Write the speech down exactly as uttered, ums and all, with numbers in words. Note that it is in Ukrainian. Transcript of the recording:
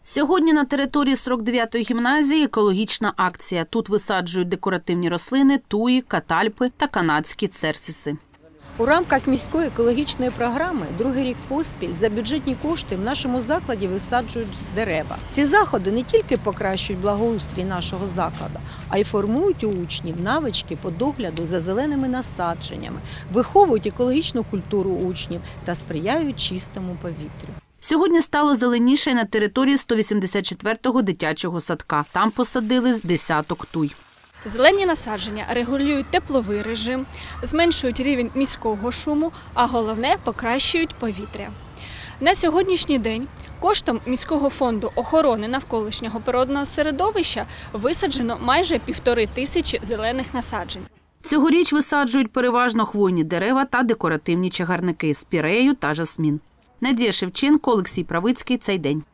Сьогодні на території сорок дев'ятої гімназії екологічна акція. Тут висаджують декоративні рослини, туї, катальпи та канадські церсиси. У рамках міської екологічної програми другий рік поспіль за бюджетні кошти в нашому закладі висаджують дерева. Ці заходи не тільки покращують благоустрій нашого закладу, а й формують у учнів навички по догляду за зеленими насадженнями, виховують екологічну культуру учнів та сприяють чистому повітрю. Сьогодні стало зеленіше й на території сто вісімдесят четвертого дитячого садка. Там посадили з десяток туй. Зелені насадження регулюють тепловий режим, зменшують рівень міського шуму, а головне – покращують повітря. На сьогоднішній день коштом міського фонду охорони навколишнього природного середовища висаджено майже півтори тисячі зелених насаджень. Цьогоріч висаджують переважно хвойні дерева та декоративні чагарники – спірею та жасмін. Надія Шевченко, Олексій Правицький. Цей день.